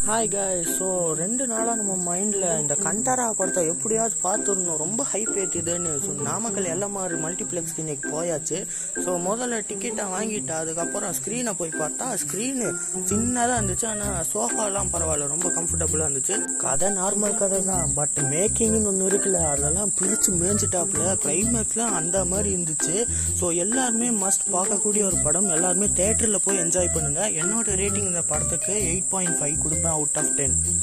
Hi guys, so 2 நாளாக நம்ம மைண்டில் இந்த கண்டாரா படத்தை எப்படியாவது பார்த்துடணும், ரொம்ப ஹைப் ஏற்றிதுன்னு. ஸோ நாமக்கல் எல்எம்ஆர் மல்டிப்ளெக்ஸ்க்கு இன்னைக்கு போயாச்சு. ஸோ முதல்ல டிக்கெட்டை வாங்கிட்டு அதுக்கப்புறம் ஸ்க்ரீனை போய் பார்த்தா ஸ்க்ரீனு சின்னதாக இருந்துச்சு. ஆனால் சோஃபாலாம் பரவாயில்ல, ரொம்ப கம்ஃபர்டபுளாக இருந்துச்சு. கதை நார்மல் கதை தான், பட் மேக்கிங்னு ஒன்று இருக்குல்ல, அதெல்லாம் பிரித்து மேய்ஞ்சிட்டாப்புல. கிளைமேக்ஸ்லாம் அந்த மாதிரி இருந்துச்சு. ஸோ எல்லாருமே மஸ்ட் பார்க்கக்கூடிய ஒரு படம். எல்லாருமே தேட்டரில் போய் என்ஜாய் பண்ணுங்க. என்னோட ரேட்டிங் இந்த படத்துக்கு 8.5 கொடுப்பேன் out of 10.